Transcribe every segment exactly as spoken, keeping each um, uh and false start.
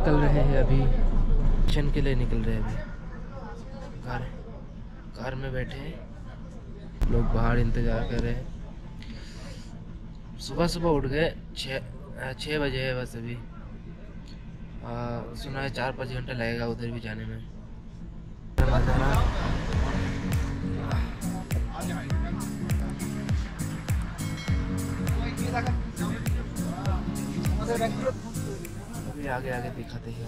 निकल रहे हैं अभी, मिशन के लिए निकल रहे हैं अभी। कार कार में बैठे हैं लोग, बाहर इंतज़ार कर रहे हैं। सुबह सुबह उठ गए, छः छः बजे है बस अभी। आ, सुना है चार पाँच घंटे लगेगा उधर भी जाने में। अभी आगे आगे दिखाते हैं।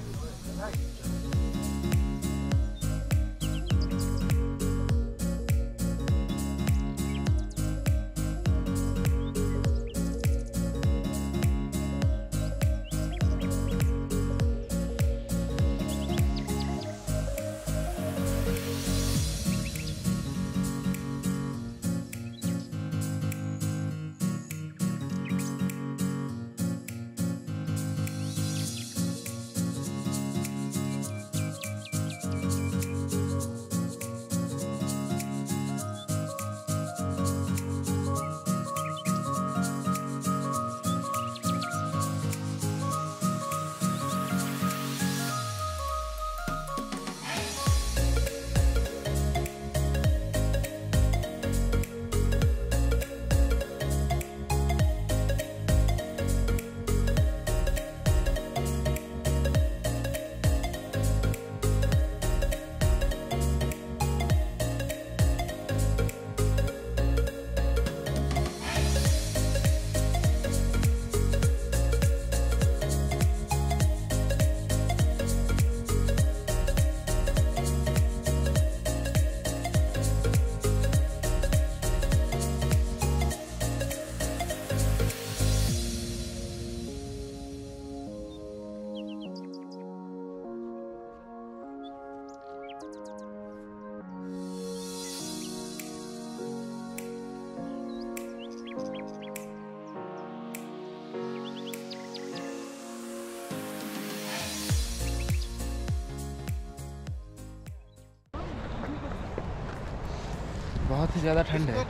बहुत ही ज़्यादा ठंड है,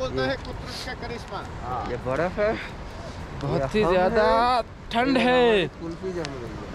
ये बर्फ है, बहुत ही ज़्यादा ठंड है। कुल्फी जम रही है।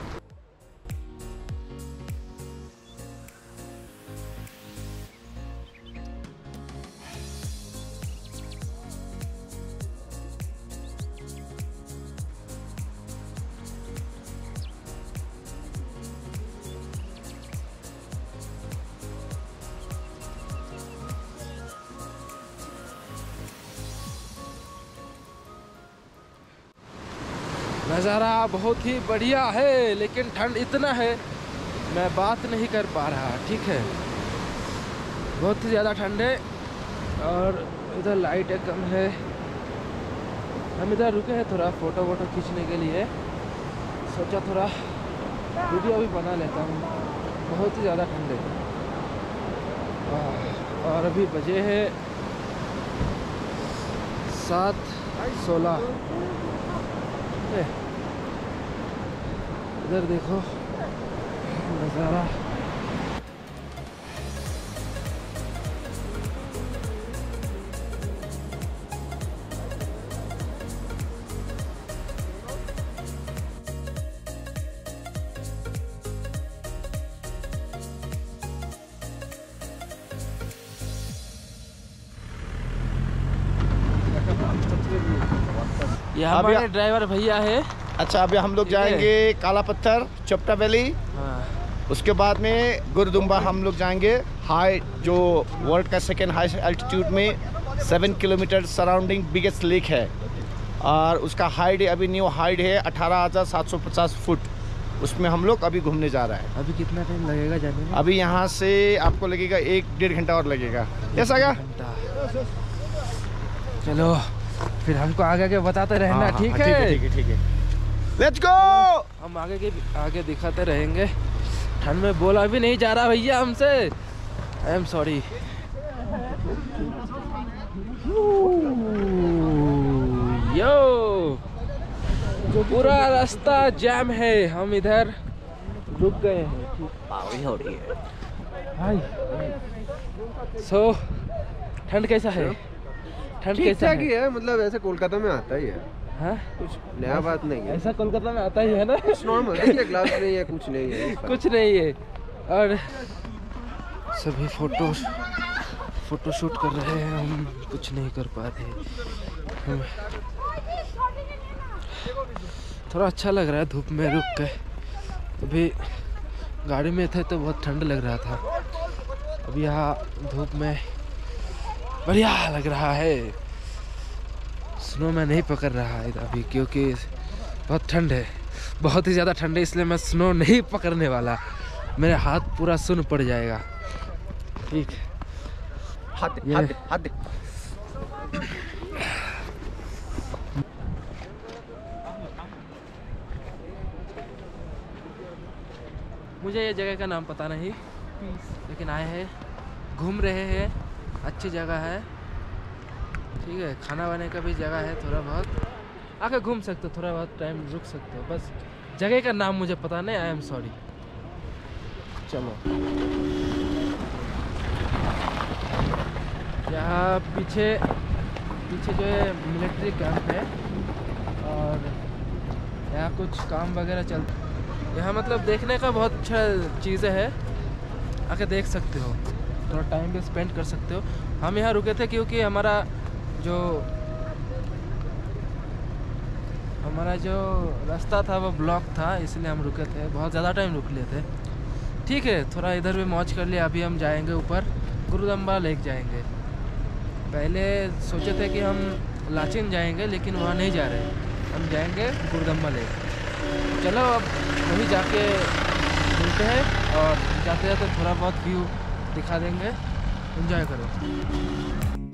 नज़ारा बहुत ही बढ़िया है, लेकिन ठंड इतना है मैं बात नहीं कर पा रहा। ठीक है, बहुत ही ज़्यादा ठंड है और इधर लाइट कम है। हम इधर रुके हैं थोड़ा फ़ोटो वोटो खींचने के लिए, सोचा थोड़ा वीडियो भी बना लेता हूँ। बहुत ही ज़्यादा ठंड है और अभी बजे है सात सोलह। इधर देखो नज़ारा, यहाँ हमारे ड्राइवर भैया है। अच्छा, अभी हम लोग जाएंगे काला पत्थर, चोपटा वैली। हाँ। उसके बाद में गुरुदुम्बा हम लोग जाएंगे। हाई जो वर्ल्ड का सेकेंड हाई एल्टीट्यूड में seven kilometre surrounding biggest lake है और उसका हाइट अभी न्यू हाइट है अठारह हज़ार सात सौ पचास फुट। उसमें हम लोग अभी घूमने जा रहे हैं। अभी कितना टाइम लगेगा जाने में? अभी यहाँ से आपको लगेगा एक डेढ़ घंटा और लगेगा। ऐसा क्या? चलो फिर हमको आगे आगे बताते रहना। ठीक है ठीक है ठीक है, लेट्स गो। हम आगे के आगे दिखाते रहेंगे। ठंड में बोला भी नहीं जा रहा भैया हमसे, आई एम सॉरी। यो पूरा रास्ता जाम है, हम इधर रुक गए हैं। बावली हो रही है भाई। सो ठंड कैसा है? ठंड कैसा है? मतलब ऐसे कोलकाता में आता ही है। हाँ कुछ नया बात नहीं है, ऐसा कोलकाता में आता ही है ना। नॉर्मल। देखिए ग्लास नहीं है, कुछ नहीं है, कुछ नहीं है। और सभी फोटो फोटो शूट कर रहे हैं, हम कुछ नहीं कर पा रहे। हम थोड़ा अच्छा लग रहा है धूप में रुक के। अभी गाड़ी में थे तो बहुत ठंड लग रहा था, अब यहाँ धूप में बढ़िया लग रहा है। स्नो में नहीं पकड़ रहा है अभी क्योंकि बहुत ठंड है, बहुत ही ज़्यादा ठंड है, इसलिए मैं स्नो नहीं पकड़ने वाला। मेरे हाथ पूरा सुन पड़ जाएगा। ठीक है, हाथ दे, हाथ दे, हाथ दे। मुझे ये जगह का नाम पता नहीं, लेकिन आए हैं, घूम रहे हैं, अच्छी जगह है। ठीक है, खाना वाने का भी जगह है, थोड़ा बहुत आके घूम सकते हो, थोड़ा बहुत टाइम रुक सकते हो। बस जगह का नाम मुझे पता नहीं, आई एम सॉरी। चलो, यहाँ पीछे पीछे जो है मिलिट्री कैंप है और यहाँ कुछ काम वगैरह चलता है। यहाँ मतलब देखने का बहुत अच्छा चीज़ें है, आके देख सकते हो, थोड़ा टाइम भी स्पेंड कर सकते हो। हम यहाँ रुके थे क्योंकि हमारा जो हमारा जो रास्ता था वो ब्लॉक था, इसलिए हम रुके थे, बहुत ज़्यादा टाइम रुक लिए थे। ठीक है, थोड़ा इधर भी मौज कर लिया। अभी हम जाएंगे ऊपर, गुरुदम्बा लेक जाएंगे। पहले सोचे थे कि हम लाचिन जाएंगे, लेकिन वहाँ नहीं जा रहे, हम जाएंगे गुरुदम्बा लेक। चलो अब वहीं जाके मिलते हैं और जाते जाते थोड़ा बहुत व्यू दिखा देंगे, एंजॉय करो।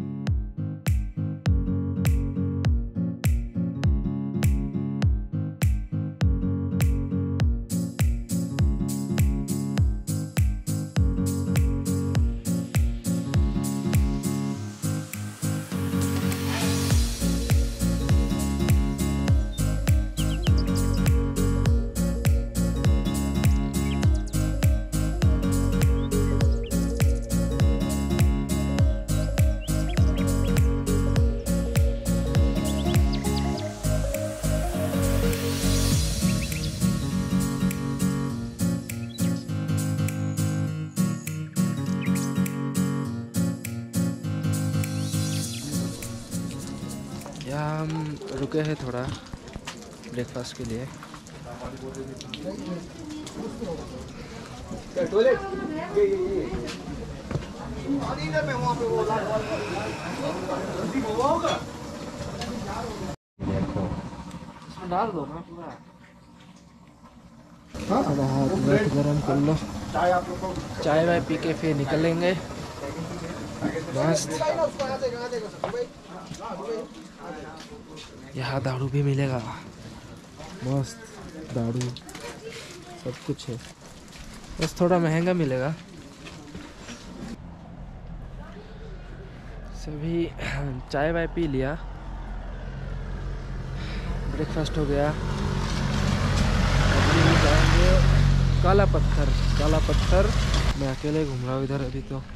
यहाँ हम रुके हैं थोड़ा ब्रेकफास्ट के लिए। डाल दो ना पूरा, थोड़ा हाथ में गरम कर लो, चाय वाय पी के फिर निकलेंगे मस्त। यहाँ दारू भी मिलेगा, मस्त दारू सब कुछ है, बस थोड़ा महंगा मिलेगा। सभी चाय वाय पी लिया, ब्रेकफास्ट हो गया। अभी जाएंगे काला पत्थर। काला पत्थर मैं अकेले घूम रहा हूँ इधर, अभी तो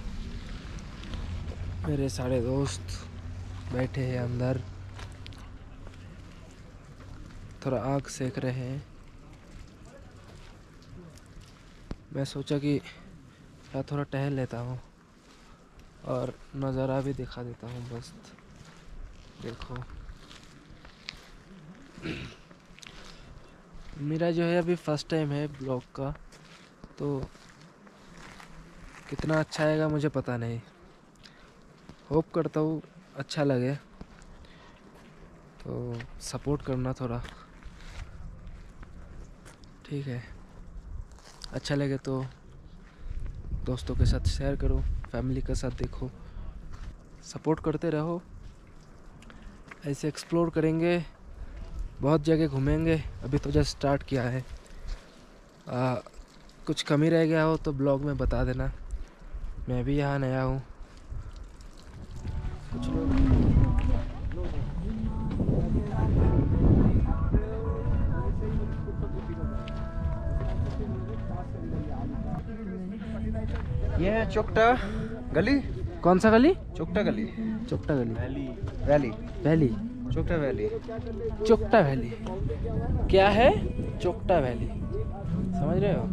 मेरे सारे दोस्त बैठे हैं अंदर, थोड़ा आग सेक रहे हैं। मैं सोचा कि यार थोड़ा टहल लेता हूँ और नज़ारा भी दिखा देता हूँ। बस देखो, मेरा जो है अभी फर्स्ट टाइम है ब्लॉग का, तो कितना अच्छा आएगा मुझे पता नहीं। होप करता हूँ अच्छा लगे, तो सपोर्ट करना थोड़ा, ठीक है। अच्छा लगे तो दोस्तों के साथ शेयर करो, फैमिली के साथ देखो, सपोर्ट करते रहो। ऐसे एक्सप्लोर करेंगे, बहुत जगह घूमेंगे। अभी तो जस्ट स्टार्ट किया है। आ, कुछ कमी रह गया हो तो ब्लॉग में बता देना, मैं भी यहाँ नया हूँ। कुछ लोग ये है चोकटा गली। कौन सा गली? चोकटा गली, चोपटा गली, valley valley. Chopta valley. Chopta valley क्या है? चोकटा वैली समझ रहे हो?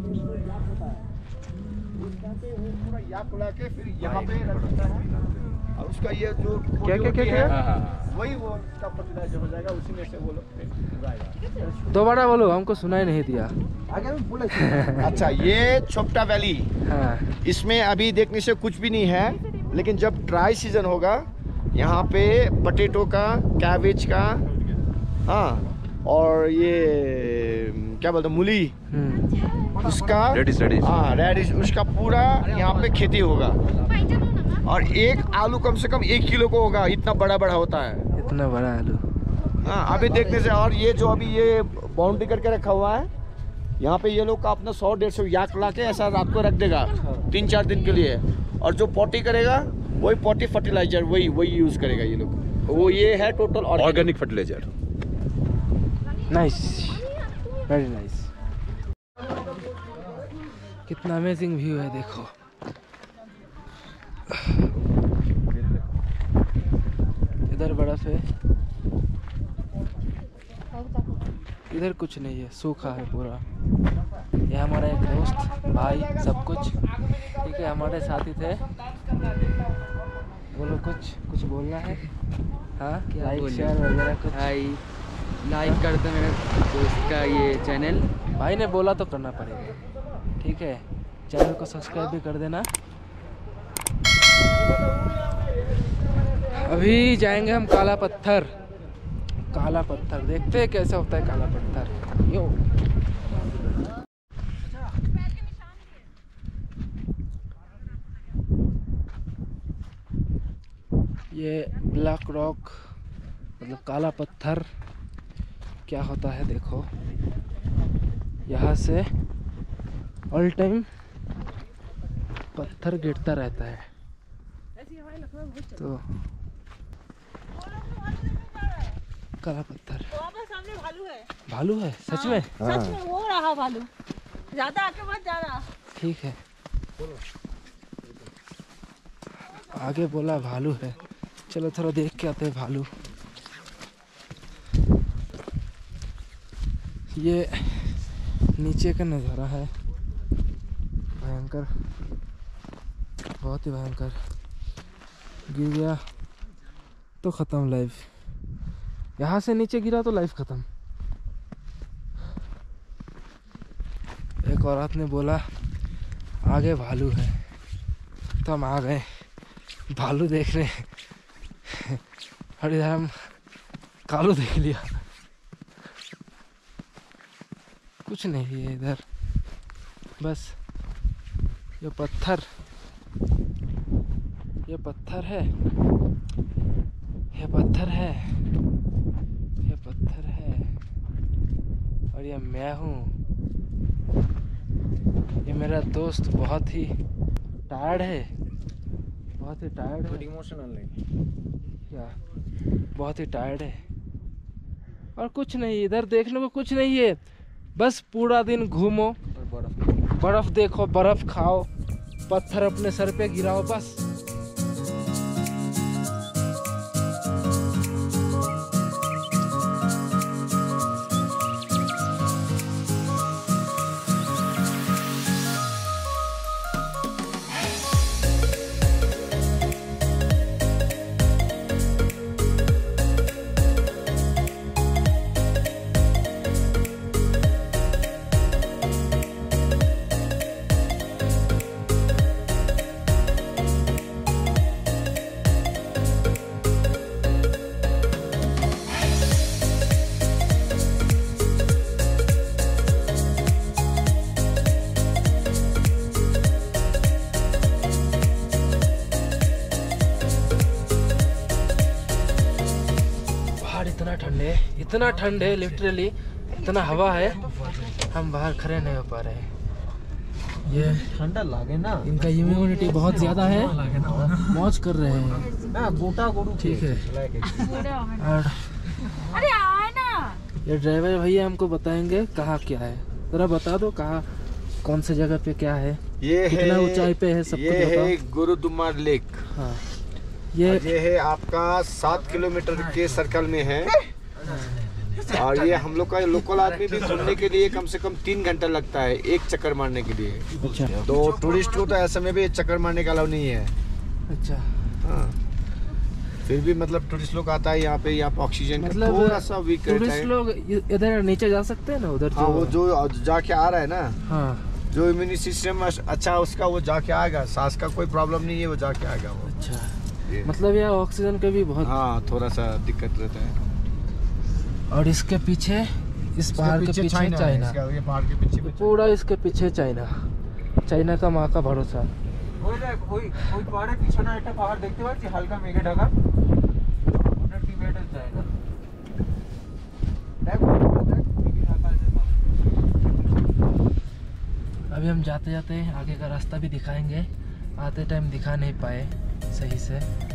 यहाँ पे रखता है और उसका ये जो क्या क्या क्या क्या वही वो उसका फर्टिलाइजर हो जाएगा, उसी में से वो लोग उगाएगा। दोबारा बोलो, हमको सुनाई नहीं दिया। आगे में बोले। अच्छा, ये चोपटा वैली, हाँ इसमें अभी देखने से कुछ भी नहीं है, लेकिन जब ड्राई सीजन होगा यहाँ पे पोटैटो का, कैबेज का, हाँ, और ये क्या बोलते हैं मूली, उसका रेडिश रेडिश हाँ रेडिश, उसका पूरा यहाँ पे खेती होगा। और एक आलू कम से कम एक किलो को होगा, इतना बड़ा बड़ा होता है। इतना बड़ा आलू, हाँ अभी देखने से। और ये जो अभी ये बाउंड्री करके रखा हुआ है, यहाँ पे ये लोग का अपना सौ डेढ़ सौ याक ला के ऐसा रात को रख देगा तीन चार दिन के लिए। और जो पॉटी करेगा वही पॉटी फर्टिलाइजर वही वही यूज करेगा ये लोग। वो ये है total organic fertiliser. Nice, very nice. कितना अमेजिंग व्यू है, देखो। इधर बर्फ है, इधर कुछ नहीं है, सूखा है पूरा। ये हमारा एक दोस्त भाई सब कुछ ठीक है, हमारे साथी थे। बोलो कुछ कुछ बोलना है? हाँ, लाइक शेयर वगैरह कुछ। हाय, लाइक कर दो मेरे दोस्त का ये चैनल। भाई ने बोला तो करना पड़ेगा, ठीक है। चैनल को सब्सक्राइब भी कर देना। अभी जाएंगे हम काला पत्थर। काला पत्थर देखते हैं कैसा होता है काला पत्थर। यो ये ब्लैक रॉक मतलब काला पत्थर क्या होता है, देखो। यहाँ से ऑल टाइम पत्थर गिरता रहता है। तो काला पत्थर, सामने भालू है। भालू है सच में? सच में वो रहा भालू, ज्यादा आगे मत जाना। ठीक है, आगे बोला भालू है, चलो थोड़ा देख के आते हैं भालू। ये नीचे का नज़ारा है, भयंकर, बहुत ही भयंकर। गिर गया तो ख़त्म लाइफ, यहाँ से नीचे गिरा तो लाइफ ख़त्म। एक औरत ने बोला आगे भालू है, तो हम आ गए भालू देखने। और इधर हम कालू देख लिया। कुछ नहीं है इधर, बस ये पत्थर, ये पत्थर है, ये पत्थर है, ये पत्थर है, और ये मैं हूँ। ये मेरा दोस्त बहुत ही टायर्ड है, बहुत ही टायर्ड है। इमोशनल है क्या? बहुत ही टायर्ड है। और कुछ नहीं, इधर देखने को कुछ नहीं है, बस पूरा दिन घूमो, बर्फ देखो, बर्फ खाओ, पत्थर अपने सर पे गिराओ, बस। इतना ठंडे इतना ठंडे लिटरली इतना हवा है, हम बाहर खड़े नहीं हो पा रहे हैं। ये ठंडा लागे ना, इनका इम्यूनिटी बहुत ज़्यादा है, मौज कर रहे हैं। ना गोटा गोरू ठीक है। और अरे आए ना, ये ड्राइवर भैया हमको बताएंगे कहाँ क्या है, जरा बता दो कहाँ, कौन सी जगह पे क्या है, ये कितना है, ऊंचाई पे है, सब ये कुछ है गुरुदुम्बा लेक। हाँ, ये और ये है आपका सात किलोमीटर के सर्कल में है। और ये हम लोग का लोकल आदमी भी घूमने के लिए कम से कम तीन घंटा लगता है एक चक्कर मारने के लिए। अच्छा तो टूरिस्ट को तो ऐसे में भी एक चक्कर मारने का अलाउ नहीं है। अच्छा हाँ। फिर भी मतलब टूरिस्ट लोग आता है यहाँ पे, यहाँ पे ऑक्सीजन का मतलब थोड़ा सा वीक रहता टूरिस्ट है। लोग इ- इधर नीचे जा सकते हैं ना उधर हाँ, वो जो जो जाके आ रहा है ना, हाँ जो इम्यूनिटी सिस्टम अच्छा उसका, वो जाके आएगा। सांस का कोई प्रॉब्लम नहीं है, वो जाके आएगा वो। अच्छा ये। मतलब यहाँ ऑक्सीजन के भी बहुत। हाँ, थोड़ा सा दिक्कत रहता है। और इसके पीछे इस पहाड़ के पीछे चाइना, इसका- ये पहाड़ के पीछे पीछे। पूरा इसके पीछे चाइना। चाइना का माँ का भरोसा। ওই দেখ ওই ওই পাহাড়ের পিছনে একটা পাহাড় দেখতে পাচ্ছি হালকা মেঘে ঢাকা, ওটা টিবেটের চায়না। দেখ ওটা দেখ মেঘে ঢাকা আছে পাহাড়। अभी हम जाते जाते आगे का रास्ता भी दिखाएंगे, आते टाइम दिखा नहीं पाए सही से।